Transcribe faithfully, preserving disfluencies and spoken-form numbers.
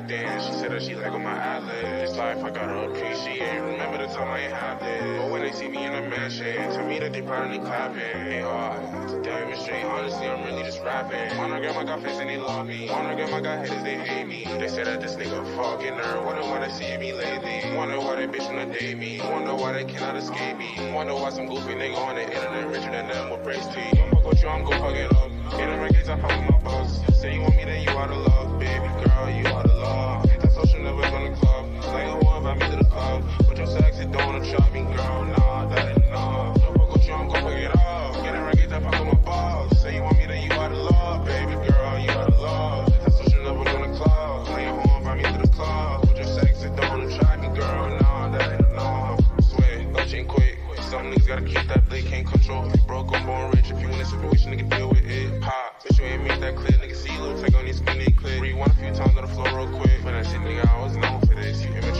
acting. She said that she like on my eyelids. This life I gotta appreciate. Remember the time I ain't had this. But when they see me in a mansion, tell me that they probably clapping. Ain't hard to demonstrate. Honestly, I'm really just rapping. One of grandma got fans and they love me. One of grandma got haters, they hate me. They said that this nigga fucking her. Wonder why they see me lately. Wonder why they bitch wanna date me. Wonder why they cannot escape me. Wonder why some goofy nigga on the internet richer than them with brace teeth. Don't fuck with you, I'm gon' fuck it up. Get in records, I fuck with my boss. Say you want me, then you out of love. Baby girl, you out of love. That social never gonna club. Like who invite me to the club? But your sexy don't wanna trap me, girl. Nah, that ain't enough. Don't fuck with you, I'm gon' fuck it up. Get in records, I fuck with my boss. Say you want me, then you out of love. Baby girl, you out of love. That social never gonna club. Like who invite me to the club? But your sexy don't wanna trap me, girl. Nah, that ain't enough. Swear, no chain quick. Some niggas gotta keep that blade, can't control. If you broke, I'm born rich. If you in a situation, nigga, deal with it. Pop, bitch, you ain't make that clear. Nigga, see Lil Tecca on these skinny clip. Rewind a few times on the floor real quick. For that shit, nigga, I was known for this. You